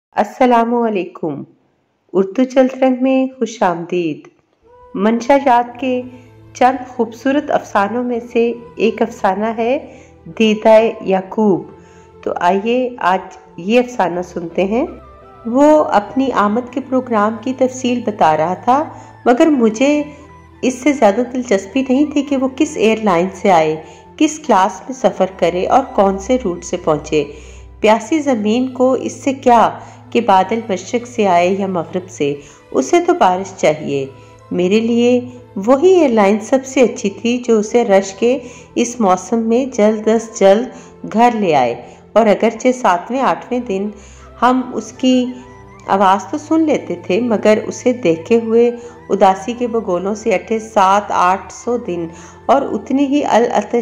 अस्सलामु अलैकुम। उर्दू चलतरंग में खुश आमदीद। मंशा याद के चंद खूबसूरत अफसानों में से एक अफसाना है दीदाए याकूब। तो आइए आज ये अफसाना सुनते हैं। वो अपनी आमद के प्रोग्राम की तफसील बता रहा था, मगर मुझे इससे ज़्यादा दिलचस्पी नहीं थी कि वो किस एयरलाइन से आए, किस क्लास में सफ़र करे और कौन से रूट से पहुँचे। प्यासी ज़मीन को इससे क्या कि बादल मशरक़ से आए या मग़रिब से, उसे तो बारिश चाहिए। मेरे लिए वही एयरलाइन सबसे अच्छी थी जो उसे रश के इस मौसम में जल्द अज जल्द घर ले आए। और अगरचे 7वें-8वें दिन हम उसकी आवाज़ तो सुन लेते थे, मगर उसे देखे हुए उदासी के बगोलों से अटे 700-800 दिन और उतनी ही अल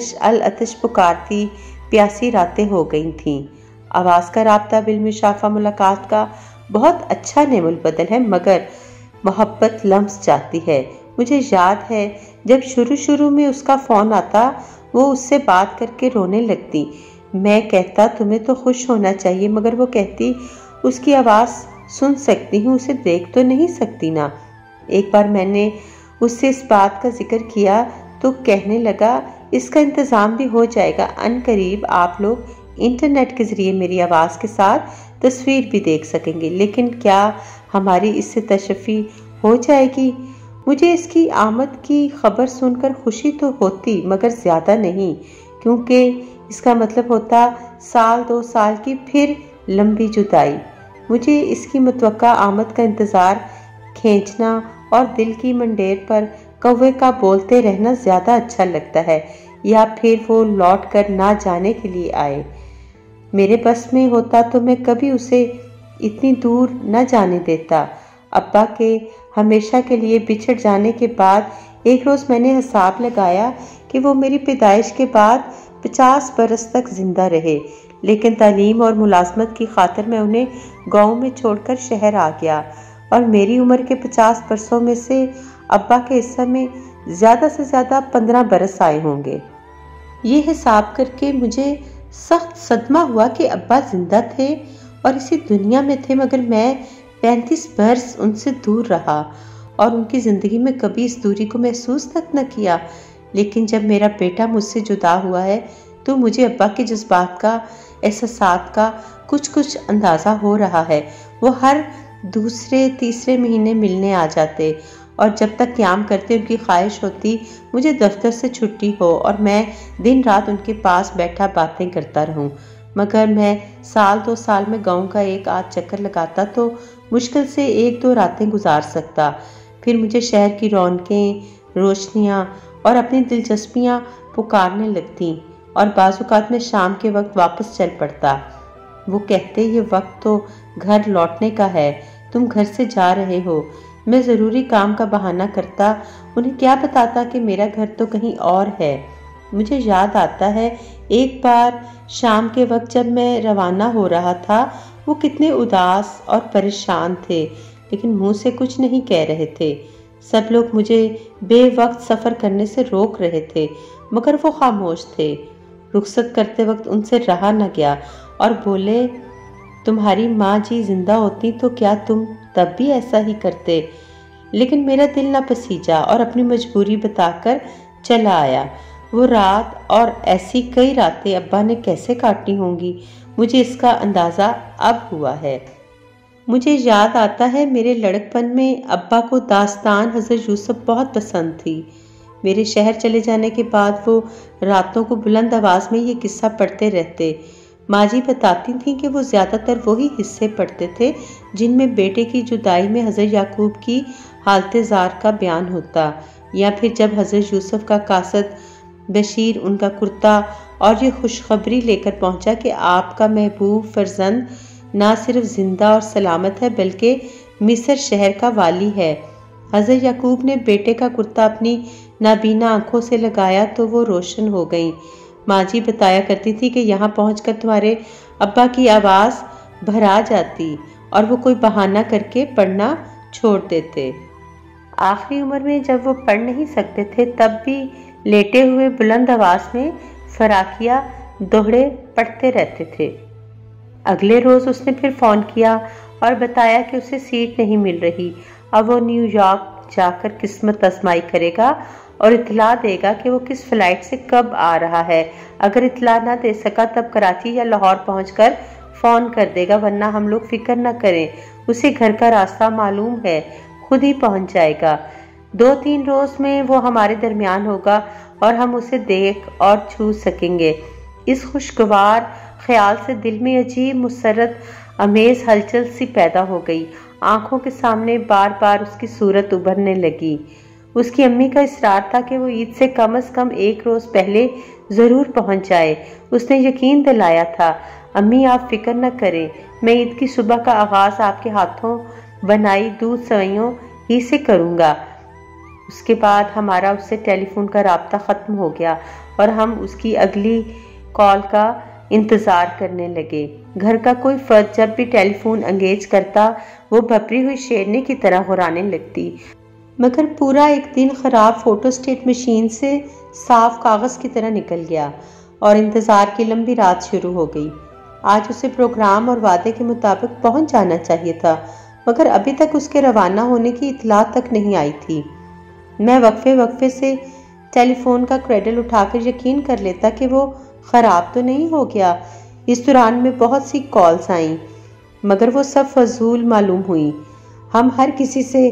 अतश पुकारती प्यासी रातें हो गई थीं। आवाज़ का राब्ता बिलमुशाफा मुलाकात का बहुत अच्छा नेमुल बदल है, मगर मोहब्बत लम्स चाहती है। मुझे याद है जब शुरू में उसका फ़ोन आता, वो उससे बात करके रोने लगती। मैं कहता तुम्हें तो खुश होना चाहिए, मगर वो कहती उसकी आवाज़ सुन सकती हूँ, उसे देख तो नहीं सकती ना। एक बार मैंने उससे इस बात का जिक्र किया तो कहने लगा इसका इंतज़ाम भी हो जाएगा, अनकरीब आप लोग इंटरनेट के ज़रिए मेरी आवाज़ के साथ तस्वीर भी देख सकेंगे। लेकिन क्या हमारी इससे तशफ़ी हो जाएगी? मुझे इसकी आमद की खबर सुनकर खुशी तो होती, मगर ज़्यादा नहीं, क्योंकि इसका मतलब होता 1-2 साल की फिर लंबी जुदाई। मुझे इसकी मुतवक्का आमद का इंतज़ार खींचना और दिल की मंडेर पर कौवे का बोलते रहना ज़्यादा अच्छा लगता है, या फिर वो लौट कर ना जाने के लिए आए। मेरे बस में होता तो मैं कभी उसे इतनी दूर न जाने देता। अब्बा के हमेशा के लिए बिछड़ जाने के बाद एक रोज़ मैंने हिसाब लगाया कि वो मेरी पैदाइश के बाद 50 बरस तक जिंदा रहे, लेकिन तालीम और मुलाजमत की खातिर मैं उन्हें गांव में छोड़कर शहर आ गया और मेरी उम्र के 50 बरसों में से अब्बा के हिस्से में ज़्यादा से ज़्यादा 15 बरस आए होंगे। ये हिसाब करके मुझे सख्त सदमा हुआ कि अब्बा जिंदा थे और इसी दुनिया में थे, मगर मैं 35 बरस उनसे दूर रहा और उनकी ज़िंदगी में कभी इस दूरी को महसूस तक न किया। लेकिन जब मेरा बेटा मुझसे जुदा हुआ है तो मुझे अब्बा के जज्बात का, एहसासात का कुछ अंदाज़ा हो रहा है। वो हर दूसरे-तीसरे महीने मिलने आ जाते और जब तक क़याम करते उनकी ख्वाहिश होती मुझे दफ्तर से छुट्टी हो और मैं दिन रात उनके पास बैठा बातें करता रहूं। मगर मैं 1-2 साल में गांव का एक आध चक्कर लगाता तो मुश्किल से 1-2 रातें गुजार सकता। फिर मुझे शहर की रौनकें, रोशनियां और अपनी दिलचस्पियां पुकारने लगती और बाज़-औक़ात में शाम के वक्त वापस चल पड़ता। वो कहते ये वक्त तो घर लौटने का है, तुम घर से जा रहे हो। मैं ज़रूरी काम का बहाना करता, उन्हें क्या बताता कि मेरा घर तो कहीं और है। मुझे याद आता है एक बार शाम के वक्त जब मैं रवाना हो रहा था, वो कितने उदास और परेशान थे, लेकिन मुंह से कुछ नहीं कह रहे थे। सब लोग मुझे बेवक्त सफ़र करने से रोक रहे थे, मगर वो खामोश थे। रुखसत करते वक्त उनसे रहा न गया और बोले तुम्हारी माँ जी जिंदा होती तो क्या तुम तब भी ऐसा ही करते? लेकिन मेरा दिल न पसीजा और अपनी मजबूरी बताकर चला आया। वो रात और ऐसी कई रातें अब्बा ने कैसे काटी होंगी, मुझे इसका अंदाज़ा अब हुआ है। मुझे याद आता है मेरे लड़कपन में अब्बा को दास्तान हज़रत यूसुफ बहुत पसंद थी। मेरे शहर चले जाने के बाद वो रातों को बुलंद आवाज़ में ये किस्सा पढ़ते रहते। माँ जी बताती थीं कि वो ज़्यादातर वही हिस्से पढ़ते थे जिनमें बेटे की जुदाई में हज़रत याकूब की हालत ज़ार का बयान होता, या फिर जब हज़रत यूसुफ का कासद बशीर उनका कुर्ता और ये खुशखबरी लेकर पहुंचा कि आपका महबूब फर्जंद ना सिर्फ जिंदा और सलामत है बल्कि मिस्र शहर का वाली है। हज़रत याकूब ने बेटे का कुर्ता अपनी नाबीना आंखों से लगाया तो वो रोशन हो गई। माँ जी बताया करती थी कि यहाँ पहुंचकर तुम्हारे अब्बा की आवाज़ भरा जाती और वो कोई बहाना करके पढ़ना छोड़ देते। आखिरी उम्र में जब वो पढ़ नहीं सकते थे तब भी लेटे हुए बुलंद आवाज़ में फराकिया दोहरे पढ़ते रहते थे। अगले रोज़ उसने फिर फ़ोन किया اور بتایا کہ اسے سیٹ نہیں مل رہی، اب وہ نیو یارک جا کر قسمت آزمائی کرے گا اور اطلاع دے گا کہ وہ کس فلائٹ سے کب آ رہا ہے۔ اگر اطلاع نہ دے سکا تب کراچی یا لاہور پہنچ کر فون کر دے گا، ورنہ ہم لوگ فکر نہ کریں، اسے گھر کا راستہ معلوم ہے، خود ہی پہنچ جائے گا۔ 2-3 روز میں وہ ہمارے درمیان ہوگا اور ہم اسے دیکھ اور چھو سکیں گے۔ اس خوشگوار خیال سے دل میں عجیب مسرت امیز ہلچل سی پیدا ہو گئی۔ آنکھوں کے سامنے بار بار اس کی صورت ابھرنے لگی۔ اس کی امی کا اصرار تھا کہ وہ عید سے کم از کم 1 روز پہلے ضرور پہنچ جائے۔ اس نے یقین دلایا تھا، امی آپ فکر نہ کریں، میں عید کی صبح کا آغاز آپ کے ہاتھوں بنائی دودھ سوئیوں ہی سے کروں گا۔ اس کے بعد ہمارا اس سے ٹیلی فون کا رابطہ ختم ہو گیا اور ہم اس کی اگلی کال کا انتظار کرنے لگے۔ گھر کا کوئی فرد جب بھی ٹیلی فون انگیج کرتا وہ بھپری ہوئی شیرنی کی طرح ہرانے لگتی، مگر پورا ایک دن خراب فوٹو اسٹیٹ مشین سے صاف کاغذ کی طرح نکل گیا اور انتظار کی لمبی رات شروع ہو گئی۔ آج اسے پروگرام اور وعدے کے مطابق پہنچ جانا چاہیے تھا، مگر ابھی تک اس کے روانہ ہونے کی اطلاع تک نہیں آئی تھی۔ میں وقفے سے ٹیلی فون کا کریڈل اٹھا کر یقین کر لیتا کہ وہ خراب تو نہیں ہو گیا۔ اس دوران میں بہت سی کالز آئیں، مگر وہ سب فضول معلوم ہوئیں۔ ہم ہر کسی سے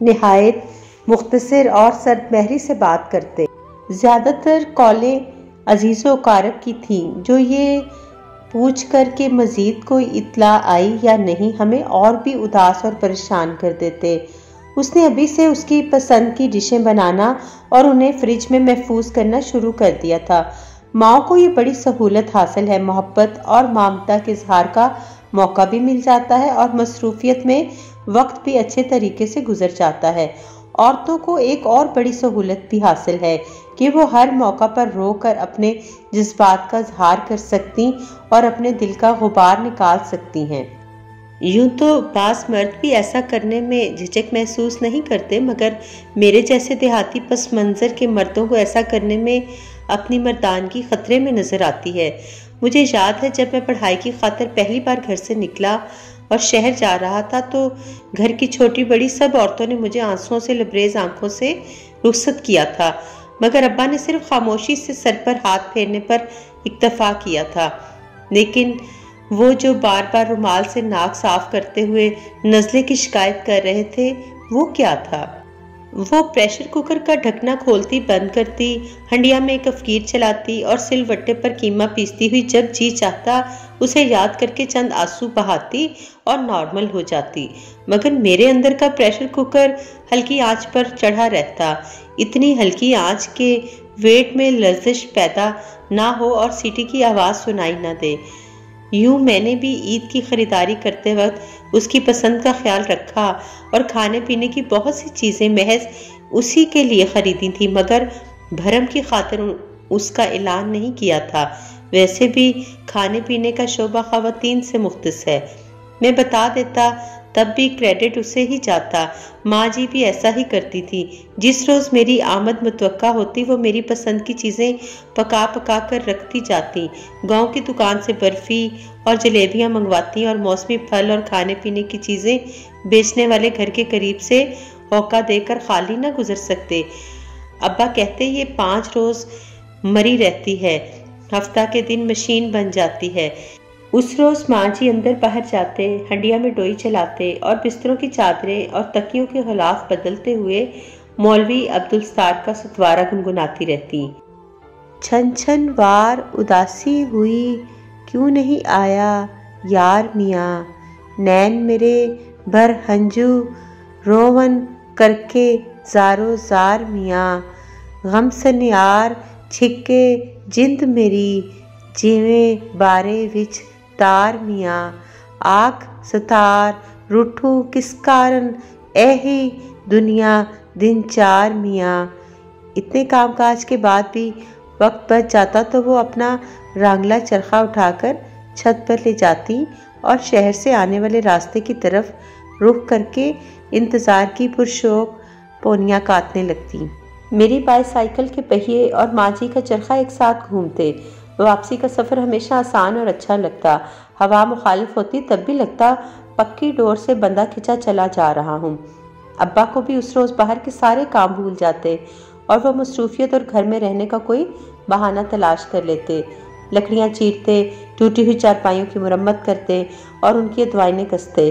نہایت مختصر اور سرد مہری سے بات کرتے۔ زیادہ تر کالیں عزیز و اقارب کی تھیں جو یہ پوچھ کر کہ مزید کوئی اطلاع آئی یا نہیں ہمیں اور بھی اداس اور پریشان کر دیتے۔ اس نے ابھی سے اس کی پسند کی ڈشیں بنانا اور انہیں فریج میں محفوظ کرنا شروع کر دیا تھا۔ ماؤں کو یہ بڑی سہولت حاصل ہے، محبت اور ممتا کے اظہار کا موقع بھی مل جاتا ہے اور مصروفیت میں وقت بھی اچھے طریقے سے گزر جاتا ہے۔ عورتوں کو ایک اور بڑی سہولت بھی حاصل ہے کہ وہ ہر موقع پر رو کر اپنے جذبات کا اظہار کر سکتی اور اپنے دل کا غبار نکال سکتی ہیں۔ یوں تو بعض مرد بھی ایسا کرنے میں جھجک محسوس نہیں کرتے، مگر میرے جیسے دیہاتی پس منظر کے مردوں کو ایسا کرنے میں اپنی مردانگی خطرے میں نظر آتی ہے۔ مجھے یاد ہے جب میں پڑھائی کی خاطر پہلی بار گھر سے نکلا اور شہر جا رہا تھا تو گھر کی چھوٹی بڑی سب عورتوں نے مجھے آنسوؤں سے لبریز آنکھوں سے رخصت کیا تھا، مگر ابا نے صرف خاموشی سے سر پر ہاتھ پھیرنے پر اکتفا کیا تھا۔ لیکن وہ جو بار بار رومال سے ناک صاف کرتے ہوئے نزلے کی شکایت کر رہے تھے وہ کیا تھا؟ وہ پریشر کوکر کا ڈھکنا کھولتی بند کرتی، ہنڈیا میں کفگیر چلاتی اور سل وٹے پر قیمہ پیستی ہوئی جب جی چاہتا اسے یاد کر کے چند آنسو بہاتی اور نارمل ہو جاتی، مگر میرے اندر کا پریشر کوکر ہلکی آنچ پر چڑھا رہتا، اتنی ہلکی آنچ کہ ویٹ میں لرزش پیدا نہ ہو اور سیٹی کی آواز سنائی نہ دے۔ یوں میں نے بھی عید کی خریداری کرتے وقت اس کی پسند کا خیال رکھا اور کھانے پینے کی بہت سی چیزیں محض اسی کے لیے خریدی تھی، مگر بھرم کی خاطر اس کا اعلان نہیں کیا تھا۔ ویسے بھی کھانے پینے کا شعبہ خواتین سے مختص ہے، میں بتا دیتا تب بھی کریڈٹ اسے ہی جاتا۔ ماں جی بھی ایسا ہی کرتی تھی، جس روز میری آمد متوقع ہوتی وہ میری پسند کی چیزیں پکا کر رکھتی جاتی، گاؤں کی دکان سے برفی اور جلیبیاں منگواتی اور موسمی پھل اور کھانے پینے کی چیزیں بیچنے والے گھر کے قریب سے ہوکا دے کر خالی نہ گزر سکتے۔ ابا کہتے یہ 5 روز مری رہتی ہے، ہفتہ کے دن مشین بن جاتی ہے۔ اس روز ماں جی اندر باہر جاتے، ہنڈیا میں ڈوئی چلاتے اور بستروں کی چادریں اور تکیوں کے غلاف بدلتے ہوئے مولوی عبدالستار کا ستوارہ گنگناتی رہتی۔ چھن چھن وار اداسی ہوئی کیوں نہیں آیا یار میاں، نین میرے بھر ہنجو روون کر کے زارو زار میاں، غم سنیار چھکے جند میری جیویں بارے وچ تار میاں، آکھ ستار روٹھو کس کارن اے ہی دنیا دن چار میاں۔ اتنے کام کاج کے بعد بھی وقت بچ جاتا تو وہ اپنا رانگلا چرخہ اٹھا کر چھت پر لے جاتی اور شہر سے آنے والے راستے کی طرف رخ کر کے انتظار کی پرشوق پونیاں کاٹنے لگتی۔ میری بائی سائیکل کے پہیے اور ماں جی کا چرخہ ایک ساتھ گھومتے۔ واپسی کا سفر ہمیشہ آسان اور اچھا لگتا، ہوا مخالف ہوتی تب بھی لگتا पक्की डोर से बंधा खिंचा चला जा रहा हूँ। अब्बा को भी उस रोज बाहर के सारे काम भूल जाते और वो मसरूफियत और घर में रहने का कोई बहाना तलाश कर लेते। लकड़ियाँ चीरते, टूटी हुई चारपाइयों की मुरम्मत करते और उनकी दवाइयाँ कसते,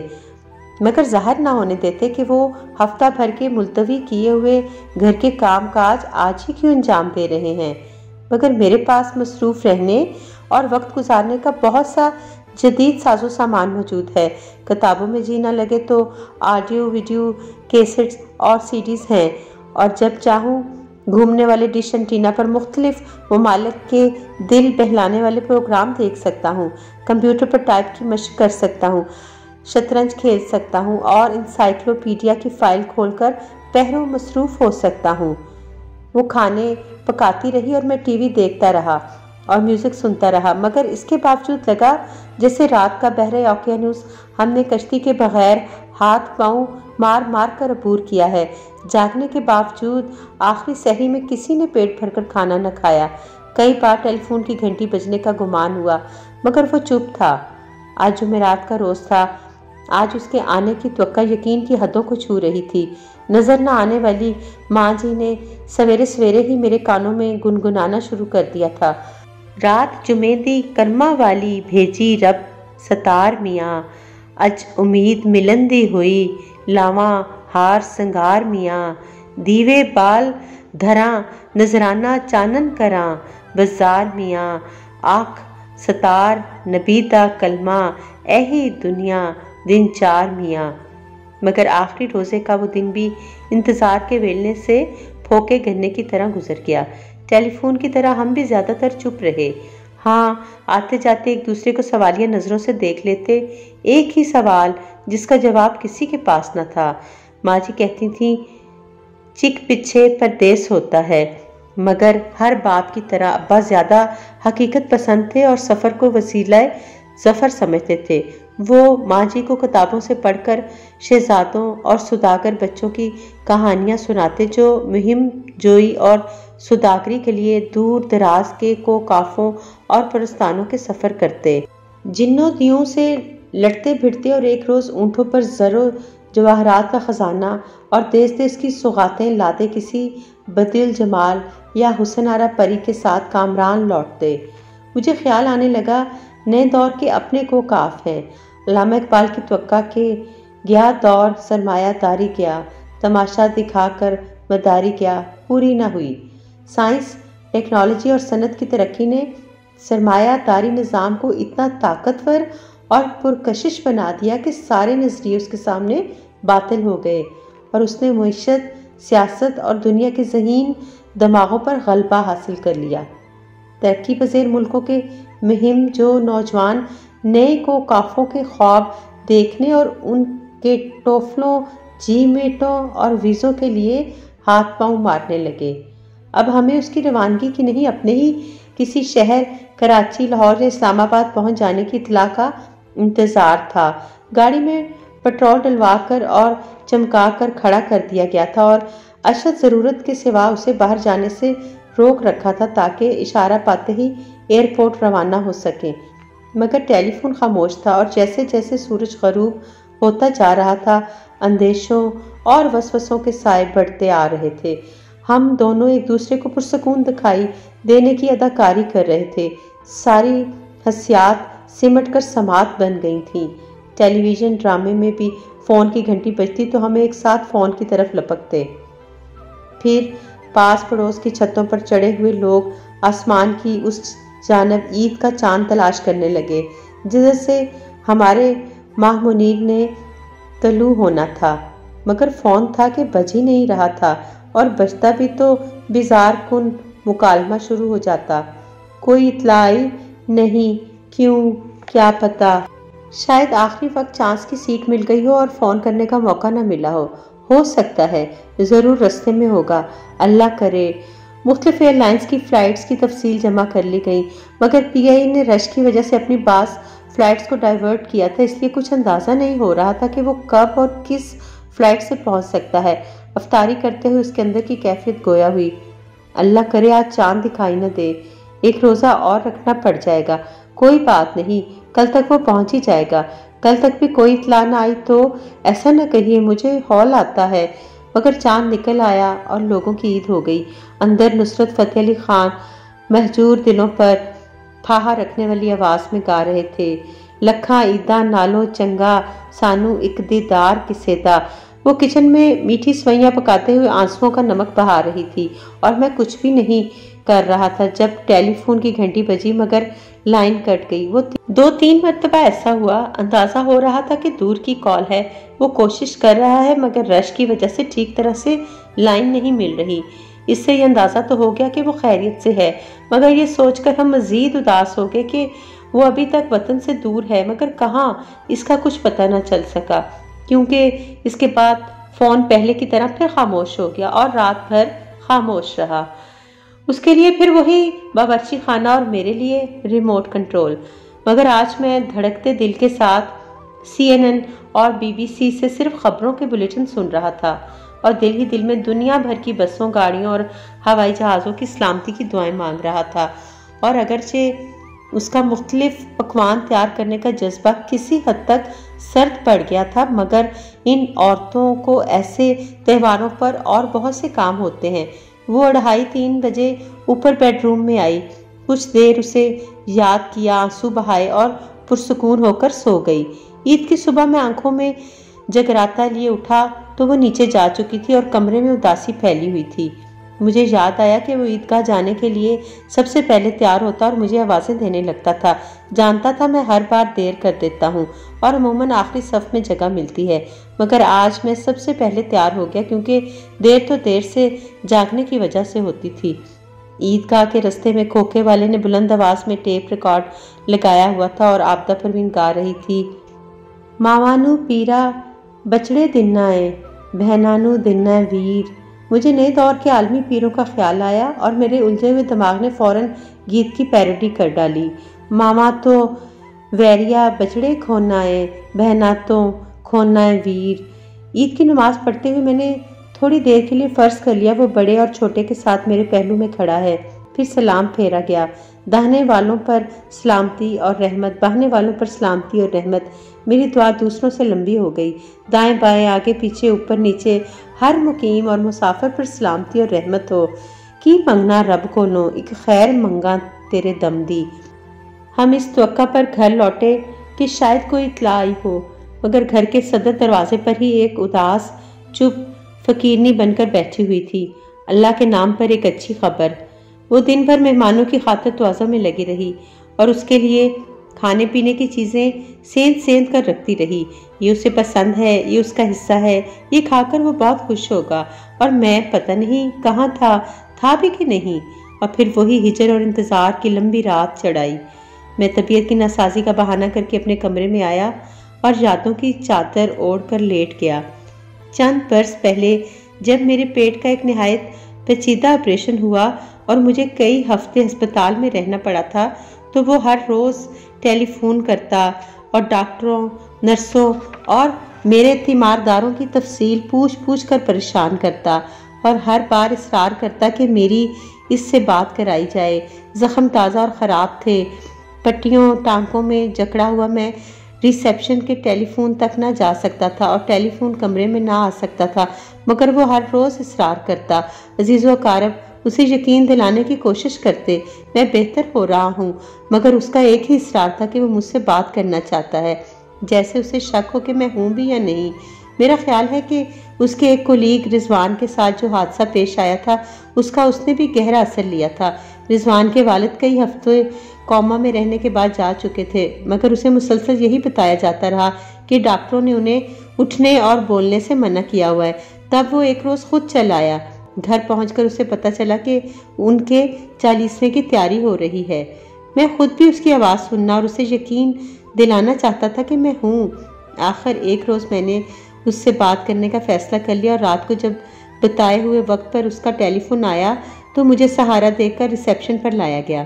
मगर ज़ाहिर ना होने देते कि वो हफ्ता भर के मुलतवी किए हुए घर के काम काज आज ही क्यों अंजाम दे रहे हैं। मगर मेरे पास मसरूफ़ रहने और वक्त गुजारने का बहुत सा जदीद साजो सामान मौजूद है। किताबों में जी ना लगे तो ऑडियो वीडियो कैसेट्स और सीडीज़ हैं, और जब चाहूँ घूमने वाले डिश एंटीना पर मुख्तलिफ ममालिक के दिल बहलाने वाले प्रोग्राम देख सकता हूँ। कंप्यूटर पर टाइप की मशक कर सकता हूँ, शतरंज खेल सकता हूँ और इंसाइक्लोपीडिया की फाइल खोलकर पहरों मसरूफ़ हो सकता हूँ। वो खाने पकाती रही और मैं टीवी देखता रहा और म्यूज़िक सुनता रहा, मगर इसके बावजूद लगा जैसे रात का बहरे ओकेयानुस हमने कश्ती के बगैर हाथ पांव मार मार कर अबूर किया है। जागने के बावजूद आखिरी सहरी में किसी ने पेट भरकर खाना न खाया। कई बार टेलीफोन की घंटी बजने का गुमान हुआ, मगर वो चुप था। आज जुमेरात का रोज़ था। आज उसके आने की तवक्का यकीन की हदों को छू रही थी। नजर न आने वाली माँ जी ने सवेरे सवेरे ही मेरे कानों में गुनगुनाना शुरू कर दिया था। रात जुमे दी कर्मा वाली भेजी रब सतार मियाँ, अज उम्मीद मिलन दी हुई लावा हार संगार मियाँ, दीवे बाल धरा नजराना चानन करा बाजार मियाँ, आख सतार नबी दा कलमा ऐही दुनिया दिन चार मियाँ। मगर आखिरी रोज़े का वो दिन भी इंतज़ार के वेलने से फोके गन्ने की तरह गुजर गया। टेलीफोन की तरह हम भी ज़्यादातर चुप रहे। हाँ, आते जाते एक दूसरे को सवालिया नज़रों से देख लेते, एक ही सवाल जिसका जवाब किसी के पास न था। माँ जी कहती थी चिक पीछे परदेस होता है, मगर हर बाप की तरह अब्बा ज़्यादा हकीकत पसंद थे और सफ़र को वसीला ज़फ़र समझते थे। वो माँ जी को किताबों से पढ़कर शहजादों और सुदागर बच्चों की कहानियाँ सुनाते, जो मुहिम जोई और सुदागरी के लिए दूर दराज के कोकाफों और परस्तानों के सफ़र करते, जिन्नों दियों से लड़ते भिड़ते और एक रोज़ ऊँटों पर ज़रो जवाहरात का ख़जाना और देश देश की सौगातें लाते किसी बदिल जमाल या हुसन आरा परी के साथ कामरान लौटते। मुझे ख्याल आने लगा नए दौर के अपने कोकाफ हैं। अल्लामा इकबाल की तवक्का के गया दौर सरमायादारी गया, तमाशा दिखाकर मदारी गया, पूरी ना हुई। साइंस, टेक्नोलॉजी और सनत की तरक्की ने सरमायादारी निज़ाम को इतना ताकतवर और पुरकशिश बना दिया कि सारे नज़रिए उसके सामने बातिल हो गए और उसने मुईशत, सियासत और दुनिया के ज़हीन दिमागों पर गलबा हासिल कर लिया। तरक्की पज़ीर मुल्कों के मुहिम जो नौजवान नए को काफ़ों के ख्वाब देखने और उनके टोफलों, जीमेटों और वीज़ों के लिए हाथ पांव मारने लगे। अब हमें उसकी रवानगी की नहीं, अपने ही किसी शहर कराची, लाहौर या इस्लामाबाद पहुंच जाने की इत्तला का इंतज़ार था। गाड़ी में पेट्रोल डलवा कर और चमका कर खड़ा कर दिया गया था और अशद ज़रूरत के सिवा उसे बाहर जाने से रोक रखा था ताकि इशारा पाते ही एयरपोर्ट रवाना हो सके। मगर टेलीफोन खामोश था और जैसे जैसे सूरज गरूब होता जा रहा था, अंदेशों और वसवसों के साए बढ़ते आ रहे थे। हम दोनों एक दूसरे को पुरसकून दिखाई देने की अदाकारी कर रहे थे। सारी हसियात सिमट कर समात बन गई थी। टेलीविज़न ड्रामे में भी फ़ोन की घंटी बजती तो हमें एक साथ फ़ोन की तरफ लपकते। फिर पास पड़ोस की छतों पर चढ़े हुए लोग आसमान की उस जानब ईद का चांद तलाश करने लगे जिससे हमारे माह मुनीर ने तलू होना था, मगर फ़ोन था कि बज ही नहीं रहा था, और बजता भी तो बिजार कुन मुकालमा शुरू हो जाता। कोई इत्तला आई नहीं, क्यों, क्या पता, शायद आखिरी वक्त चांस की सीट मिल गई हो और फ़ोन करने का मौका न मिला हो सकता है, ज़रूर रास्ते में होगा, अल्लाह करे। मुख्तलिफ एयरलाइंस की फ़्लाइट्स की तफसील जमा कर ली गई, मगर पीआईए ने रश की वजह से अपनी बास फ़्लाइट्स को डाइवर्ट किया था, इसलिए कुछ अंदाज़ा नहीं हो रहा था कि वो कब और किस फ़्लाइट से पहुंच सकता है। अफ्तारी करते हुए उसके अंदर की कैफियत गोया हुई, अल्लाह करे आज चांद दिखाई न दे, एक रोज़ा और रखना पड़ जाएगा, कोई बात नहीं, कल तक वो पहुंच ही जाएगा। کل تک بھی کوئی اطلاع نہ آئی تو ایسا نہ کہیے، مجھے ہول آتا ہے۔ مگر چاند نکل آیا اور لوگوں کی عید ہو گئی۔ اندر نصرت فتح علی خان مہجور دلوں پر پھاہا رکھنے والی آواز میں گا رہے تھے، لکھاں عیداں نالوں چنگا سانو ایک دیدار کسے دا۔ وہ کچن میں میٹھی سوئیاں پکاتے ہوئے آنسوؤں کا نمک بہا رہی تھی اور میں کچھ بھی نہیں کر رہا تھا جب ٹیلی فون کی گھنٹی بجی، مگر لائن کٹ گئی۔ وہ 2-3 مرتبہ ایسا ہوا، اندازہ ہو رہا تھا کہ دور کی کال ہے، وہ کوشش کر رہا ہے مگر رش کی وجہ سے ٹھیک طرح سے لائن نہیں مل رہی۔ اس سے یہ اندازہ تو ہو گیا کہ وہ خیریت سے ہے، مگر یہ سوچ کر ہم مزید اداس ہو گئے کہ وہ ابھی تک وطن سے دور ہے، مگر کہاں اس کا کچھ پتہ نہ چل سکا، کیونکہ اس کے بعد فون پہلے کی طرح پھر خاموش ہو گیا اور رات بھر خاموش رہا۔ اس کے لیے پھر وہی باورچی خانہ اور میرے لیے ریموٹ کنٹرول۔ مگر آج میں دھڑکتے دل کے ساتھ CNN اور BBC سے صرف خبروں کے بلیٹن سن رہا تھا اور دل ہی دل میں دنیا بھر کی بسوں، گاڑیوں اور ہوائی جہازوں کی سلامتی کی دعائیں مانگ رہا تھا۔ اور اگرچہ اس کا مختلف پکوان تیار کرنے کا جذبہ کسی حد تک سرد پڑ گیا تھا، مگر ان عورتوں کو ایسے تہواروں پر اور بہت سے کام ہوتے ہیں۔ وہ 2:30-3 بجے اوپر بیڈ روم میں آئی، کچھ دیر اسے یاد کیا، آنسو بہائے اور پرسکون ہو کر سو گئی۔ عید کی صبح میں آنکھوں میں جگراتا لیے اٹھا تو وہ نیچے جا چکی تھی اور کمرے میں اداسی پھیلی ہوئی تھی۔ مجھے یاد آیا کہ وہ عیدگاہ جانے کے لیے سب سے پہلے تیار ہوتا اور مجھے آوازیں دینے لگتا تھا۔ جانتا تھا میں ہر بار دیر کر دیتا ہوں اور عموماً آخری صف میں جگہ ملتی ہے، مگر آج میں سب سے پہلے تیار ہو گیا کیونکہ دیر سے جاگنے کی وجہ سے ہوتی تھی۔ عیدگاہ کے رستے میں کھوکھے والے نے بلند آواز میں ٹیپ ریکارڈ لگایا ہوا تھا اور عابدہ پروین گا رہی تھی، ماوانو پیرا بچڑے دن آئے، بہنانو دن ویر۔ مجھے نئے دور کے عالمی پیروں کا خیال آیا اور میرے الجھے ہوئے دماغ نے فوراً گیت کی پیروڈی کر ڈالی، ماما تو ویریا بچڑے کھونائے، بہنا تو کھونائے ویر۔ عید کی نماز پڑھتے ہوئے میں نے تھوڑی دیر کے لیے فرض کر لیا وہ بڑے اور چھوٹے کے ساتھ میرے پہلو میں کھڑا ہے۔ پھر سلام پھیرا گیا، داہنے والوں پر سلامتی اور رحمت، بائیں والوں پر سلامتی اور رحمت۔ میری دعا دوسروں سے لمبی ہو گئی، دائیں بائیں آگے پیچھے اوپر نیچے ہر مقیم اور مسافر پر سلامتی اور رحمت ہو۔ کی منگنا رب کو لو، ایک خیر منگا تیرے دم دی۔ ہم اس توقع پر گھر لوٹے کہ شاید کوئی اطلاع آئی ہو، مگر گھر کے صدر دروازے پر ہی ایک اداس چپ فقیرنی بن کر بیٹھی ہوئی تھی۔ اللہ کے نام پر ایک اچھی خبر۔ وہ دن بھر مہمانوں کی خاطر توازہ میں لگی رہی اور اس کے لیے کھانے پینے کی چیزیں سیند کر رکھتی رہی، یہ اسے پسند ہے، یہ اس کا حصہ ہے، یہ کھا کر وہ بہت خوش ہوگا۔ اور میں پتہ نہیں کہاں تھا بھی کہ نہیں۔ اور پھر وہی ہجر اور انتظار کی لمبی رات چڑھائی۔ میں طبیعت کی ناسازی کا بہانہ کر کے اپنے کمرے میں آیا اور یادوں کی چادر اوڑھ کر لیٹ گیا۔ چند برس پہلے جب میرے پیٹ کا ایک نہایت پیچیدہ آپریشن ہوا اور مجھے کئی ہفتے ہسپتال میں رہنا پڑا تھا تو وہ ہر روز ٹیلی فون کرتا اور ڈاکٹروں، نرسوں اور میرے تیمارداروں کی تفصیل پوچھ کر پریشان کرتا اور ہر بار اصرار کرتا کہ میری اس سے بات کرائی جائے۔ زخم تازہ اور خراب تھے، پٹیوں ٹانکوں میں جکڑا ہوا میں ریسیپشن کے ٹیلی فون تک نہ جا سکتا تھا اور ٹیلی فون کمرے میں نہ آ سکتا تھا، مگر وہ ہر روز اصرار کرتا۔ عزیز و اقارب اسے یقین دلانے کی کوشش کرتے میں بہتر ہو رہا ہوں، مگر اس کا ایک ہی اصرار تھا کہ وہ مجھ سے بات کرنا چاہتا ہے، جیسے اسے شک ہو کہ میں ہوں بھی یا نہیں۔ میرا خیال ہے کہ اس کے ایک کولیگ رضوان کے ساتھ جو حادثہ پیش آیا تھا اس کا اس نے بھی گہرا اثر لیا تھا۔ رضوان کے والد کئی ہفتے کوما میں رہنے کے بعد جا چکے تھے، مگر اسے مسلسل یہی بتایا جاتا رہا کہ ڈاکٹروں نے انہیں اٹھنے اور بولنے سے منع کیا ہوا ہے۔ تب وہ ایک روز خود چل آیا۔ گھر پہنچ کر اسے پتہ چلا کہ ان کے 40ویں کی تیاری ہو رہی ہے۔ میں خود بھی اس کی آواز سننا اور اسے یقین دلانا چاہتا تھا کہ میں ہوں۔ آخر ایک روز میں نے اس سے بات کرنے کا فیصلہ کر لیا اور رات کو جب بتائے ہوئے وقت پر اس کا ٹیلی فون آیا تو مجھے سہارا دے کر ریسیپشن پر لایا گیا۔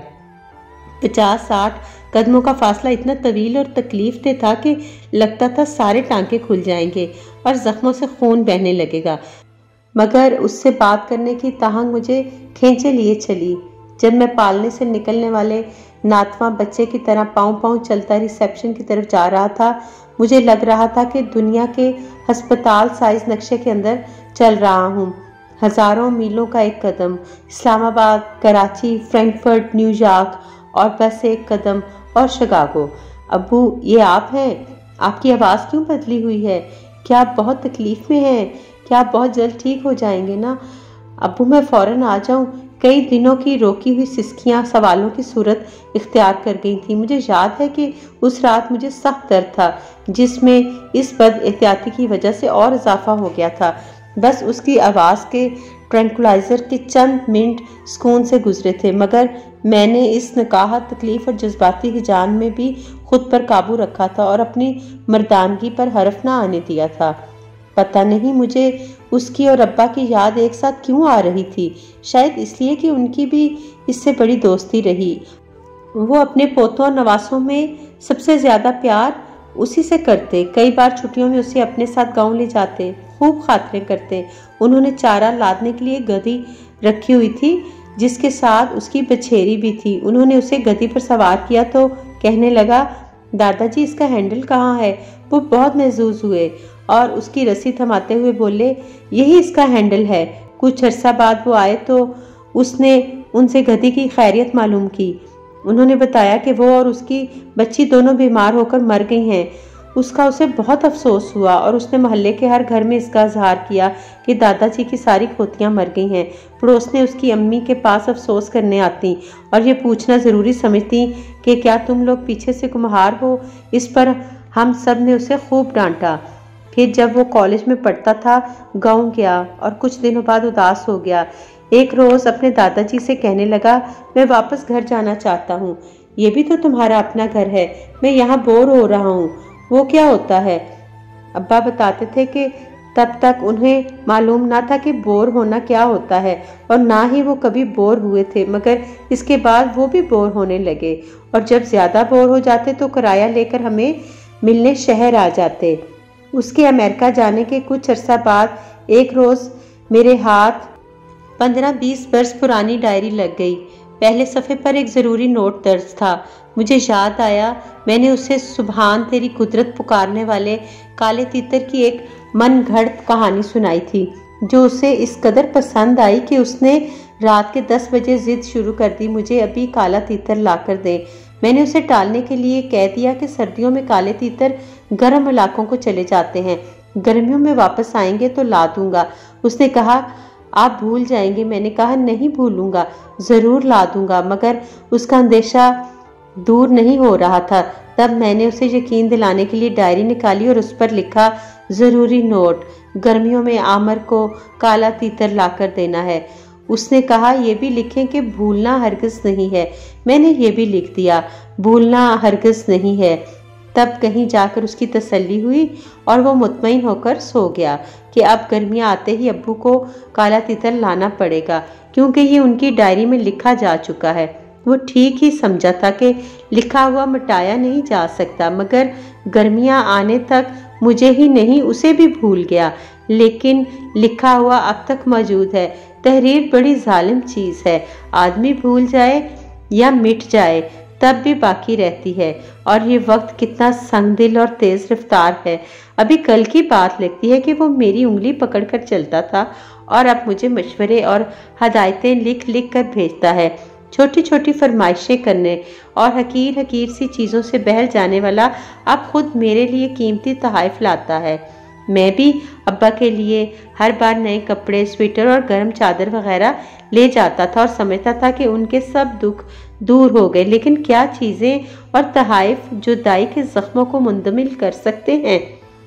50-60 قدموں کا فاصلہ اتنا طویل اور تکلیف دہ تھا کہ لگتا تھا سارے ٹانکے کھل جائیں گے اور زخموں سے خون بہنے لگے گا، مگر اس سے بات کرنے کی تاہنگ مجھے کھینچے لیے چلی۔ جب میں پالنے سے نکلنے والے ناتواں بچے کی طرح پاؤں چلتا ریسیپشن کی طرف جا رہا تھا، मुझे लग रहा था कि दुनिया के अस्पताल साइज नक्शे के अंदर चल रहा हूँ। हजारों मीलों का एक कदम, इस्लामाबाद, कराची, फ्रैंकफर्ट, न्यूयॉर्क और बस एक कदम और शिकागो। अब्बू, ये आप हैं? आपकी आवाज़ क्यों बदली हुई है? क्या आप बहुत तकलीफ में हैं? क्या आप बहुत जल्द ठीक हो जाएंगे ना? अब्बू, मैं फौरन आ जाऊं? कई दिनों की रोकी हुई सिसकियां सवालों की सूरत इख्तियार कर गई थी। मुझे याद है कि उस रात मुझे सख्त दर्द था, जिसमें इस बद एहतियाती की वजह से और इजाफा हो गया था। बस उसकी आवाज़ के ट्रैंकुलाइजर के चंद मिनट सुकून से गुजरे थे, मगर मैंने इस नकाहत, तकलीफ और जज्बाती हिजान में भी खुद पर काबू रखा था और अपनी मर्दानगी पर हरफ ना आने दिया था। पता नहीं मुझे उसकी और अब्बा की याद एक साथ क्यों आ रही थी। शायद इसलिए कि उनकी भी इससे बड़ी दोस्ती रही। वो अपने पोतों और नवासों में सबसे ज्यादा प्यार उसी से करते। कई बार छुट्टियों में उसे अपने साथ गांव ले जाते, खूब खातिरें करते। उन्होंने चारा लादने के लिए गधी रखी हुई थी, जिसके साथ उसकी बछेरी भी थी। उन्होंने उसे गधी पर सवार किया तो कहने लगा, दादाजी, इसका हैंडल कहाँ है? वो बहुत महजूज हुए और उसकी रस्सी थमाते हुए बोले, यही इसका हैंडल है। कुछ अरसा बाद वो आए तो उसने उनसे गधी की खैरियत मालूम की। उन्होंने बताया कि वो और उसकी बच्ची दोनों बीमार होकर मर गई हैं। उसका उसे बहुत अफसोस हुआ और उसने मोहल्ले के हर घर में इसका इजहार किया कि दादाजी की सारी खोतियां मर गई हैं। पड़ोसने उसकी अम्मी के पास अफसोस करने आती और ये पूछना ज़रूरी समझती कि क्या तुम लोग पीछे से कुम्हार हो। इस पर हम सब ने उसे खूब डांटा। फिर जब वो कॉलेज में पढ़ता था, गाँव गया और कुछ दिनों बाद उदास हो गया। एक रोज़ अपने दादाजी से कहने लगा, मैं वापस घर जाना चाहता हूँ। ये भी तो तुम्हारा अपना घर है, मैं यहाँ बोर हो रहा हूँ। वो क्या होता है? अब्बा बताते थे कि तब तक उन्हें मालूम ना था कि बोर होना क्या होता है, और ना ही वो कभी बोर हुए थे, मगर इसके बाद वो भी बोर होने लगे और जब ज्यादा बोर हो जाते तो किराया लेकर हमें मिलने शहर आ जाते। उसके अमेरिका जाने के कुछ अरसा बाद एक रोज मेरे हाथ 15-20 बरस पुरानी डायरी लग गई। पहले सफ़े पर एक ज़रूरी नोट दर्ज था। मुझे याद आया, मैंने उसे सुभान तेरी कुदरत पुकारने वाले काले तीतर की एक मन घड़त कहानी सुनाई थी, जो उसे इस कदर पसंद आई कि उसने रात के 10 बजे जिद शुरू कर दी, मुझे अभी काला तीतर ला कर दे। मैंने उसे टालने के लिए कह दिया कि सर्दियों में काले तीतर गर्म इलाकों को चले जाते हैं, गर्मियों में वापस आएंगे तो ला दूंगा। उसने कहा, आप भूल जाएंगे। मैंने कहा, नहीं भूलूंगा, जरूर ला दूंगा। मगर उसका अंदेशा दूर नहीं हो रहा था। तब मैंने उसे यकीन दिलाने के लिए डायरी निकाली और उस पर लिखा, जरूरी नोट, गर्मियों में आमर को काला तीतर लाकर देना है। उसने कहा, यह भी लिखें कि भूलना हरगिज नहीं है। मैंने ये भी लिख दिया, भूलना हरगिज नहीं है। तब कहीं जाकर उसकी तसल्ली हुई और वो मुतमईन होकर सो गया कि अब गर्मियाँ आते ही अब्बू को काला तीतर लाना पड़ेगा, क्योंकि ये उनकी डायरी में लिखा जा चुका है। वो ठीक ही समझा था कि लिखा हुआ मिटाया नहीं जा सकता, मगर गर्मियाँ आने तक मुझे ही नहीं उसे भी भूल गया। लेकिन लिखा हुआ अब तक मौजूद है। तहरीर बड़ी जालिम चीज़ है, आदमी भूल जाए या मिट जाए तब भी बाकी रहती है। और ये वक्त कितना संगदिल और तेज रफ्तार है। अभी कल की बात लगती है कि वो मेरी उंगली पकड़कर चलता था और अब मुझे मशवरे और हदायतें लिख लिख कर भेजता है, छोटी छोटी फरमाइशें करने और हकीर हकीर सी चीज़ों से बहल जाने वाला अब खुद मेरे लिए कीमती तोहफे लाता है। मैं भी अब्बा के लिए हर बार नए कपड़े, स्वेटर और गर्म चादर वगैरह ले जाता था और समझता था कि उनके सब दुख दूर हो गए। लेकिन क्या चीज़ें और तोहफे जुदाई के जख्मों को मुंदमिल कर सकते हैं।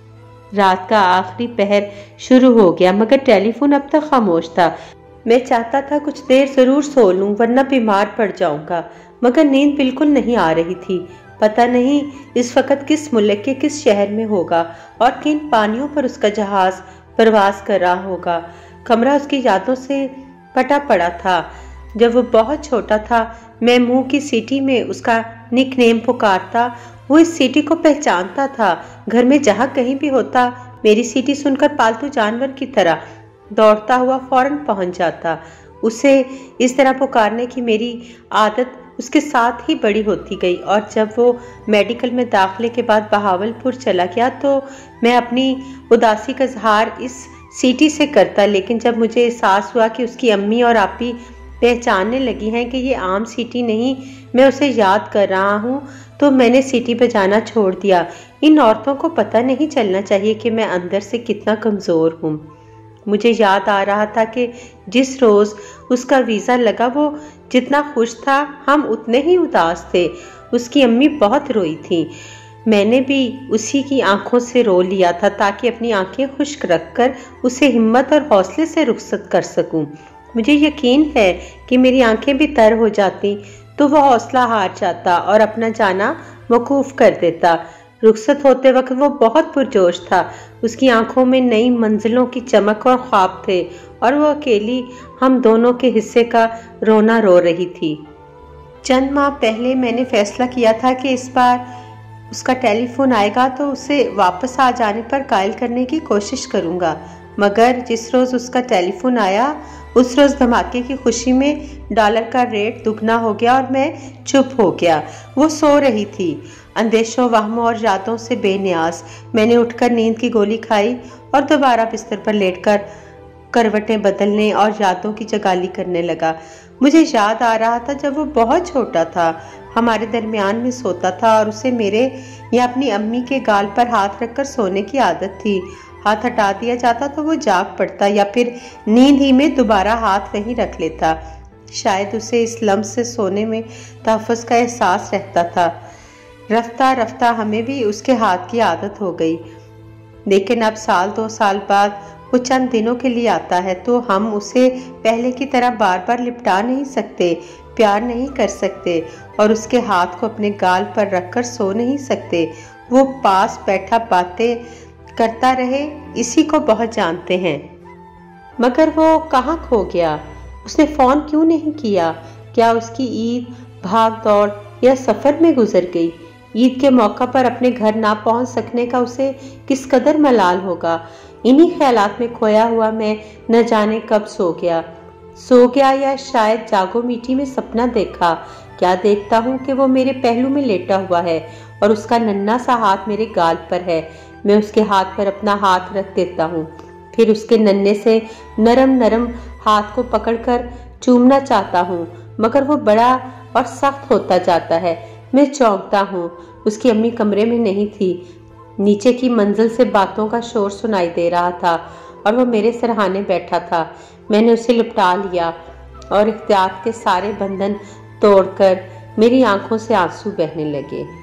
रात का आखिरी पहर शुरू हो गया, मगर टेलीफोन अब तक खामोश था। मैं चाहता था कुछ देर जरूर सो लूं, वरना बीमार पड़ जाऊंगा, मगर नींद बिल्कुल नहीं आ रही थी। पता नहीं इस वक्त किस मुल्क के किस शहर में होगा और किन पानियों पर उसका जहाज परवास कर रहा होगा। कमरा उसकी यादों से पटा पड़ा था। जब वो बहुत छोटा था, मैं मुंह की सीटी में उसका निकनेम पुकारता। वो इस सीटी को पहचानता था। घर में जहाँ कहीं भी होता, मेरी सीटी सुनकर पालतू जानवर की तरह दौड़ता हुआ फौरन पहुंच जाता। उसे इस तरह पुकारने की मेरी आदत اس کے ساتھ ہی بڑی ہوتی گئی، اور جب وہ میڈیکل میں داخلے کے بعد بہاولپور چلا گیا تو میں اپنی اداسی کا اظہار اس سیٹی سے کرتا، لیکن جب مجھے احساس ہوا کہ اس کی امی اور آپی پہچاننے لگی ہیں کہ یہ عام سیٹی نہیں، میں اسے یاد کر رہا ہوں، تو میں نے سیٹی بجانا چھوڑ دیا۔ ان عورتوں کو پتہ نہیں چلنا چاہیے کہ میں اندر سے کتنا کمزور ہوں۔ مجھے یاد آ رہا تھا کہ جس روز اس کا ویزا لگا وہ جتنا خوش تھا ہم اتنے ہی اداس تھے۔ اس کی امی بہت روئی تھی، میں نے بھی اسی کی آنکھوں سے رو لیا تھا تاکہ اپنی آنکھیں خشک رکھ کر اسے ہمت اور حوصلے سے رخصت کر سکوں۔ مجھے یقین ہے کہ میری آنکھیں بھی تر ہو جاتی تو وہ حوصلہ ہار جاتا اور اپنا جانا موقوف کر دیتا۔ رخصت ہوتے وقت وہ بہت پرجوش تھا، اس کی آنکھوں میں نئی منزلوں کی چمک اور خواب تھے، اور وہ اکیلی ہم دونوں کے حصے کا رونا رو رہی تھی۔ چند ماہ پہلے میں نے فیصلہ کیا تھا کہ اس بار اس کا ٹیلی فون آئے گا تو اسے واپس آ جانے پر قائل کرنے کی کوشش کروں گا، مگر جس روز اس کا ٹیلی فون آیا اس روز دھماکے کی خوشی میں ڈالر کا ریٹ دگنا ہو گیا اور میں چپ ہو گیا۔ وہ سو رہی تھی، اندیشوں، وہموں اور یادوں سے بے نیاز۔ میں نے اٹھ کر نیند کی گولی کھائی اور دوبارہ بستر پر لیٹ کر کروٹیں بدلنے اور یادوں کی جگالی کرنے لگا۔ مجھے یاد آ رہا تھا جب وہ بہت چھوٹا تھا، ہمارے درمیان میں سوتا تھا اور اسے میرے یا اپنی امی کے گال پر ہاتھ رکھ کر سونے کی عادت تھی۔ ہاتھ ہٹا دیا جاتا تو وہ جاگ پڑتا یا پھر نیند ہی میں دوبارہ ہاتھ وہیں رکھ لیتا۔ شاید اسے اس لمس سے سونے میں تحفظ کا احساس رہتا تھا۔ رفتہ رفتہ ہمیں بھی اس کے ہاتھ کی عادت ہو گئی، لیکن اب سال 2 سال بعد وہ چند دنوں کے لیے آتا ہے تو ہم اسے پہلے کی طرح بار بار لپٹا نہیں سکتے، پیار نہیں کر سکتے اور اس کے ہاتھ کو اپنے گال پر رکھ کر سو نہیں سکتے۔ وہ پاس بیٹھا باتیں کرتا رہے، اسی کو بہت جانتے ہیں۔ مگر وہ کہاں کھو گیا؟ اس نے فون کیوں نہیں کیا؟ کیا اس کی عید بھاگ دوڑ یا سفر میں گزر گئی؟ عید کے موقع پر اپنے گھر نہ پہنچ سکنے کا اسے کس قدر ملال ہوگا۔ انہی خیالات میں کھویا ہوا میں نہ جانے کب سو گیا یا شاید جاگو میٹھی میں سپنا دیکھا۔ کیا دیکھتا ہوں کہ وہ میرے پہلو میں لیٹا ہوا ہے اور اس کا ننھا سا ہاتھ میرے گال پر ہے۔ میں اس کے ہاتھ پر اپنا ہاتھ رکھ دیتا ہوں، پھر اس کے ننھے سے نرم ہاتھ کو پکڑ کر چومنا چاہتا ہوں، مگر وہ بڑا اور سخت ہوتا جاتا ہے۔ میں چونکتا ہوں۔ اس کی امی کمرے میں نہیں تھی، نیچے کی منزل سے باتوں کا شور سنائی دے رہا تھا اور وہ میرے سرہانے بیٹھا تھا۔ میں نے اسے لپٹا لیا اور احتیاط کے سارے بندھن توڑ کر میری آنکھوں سے آنسو بہنے لگے۔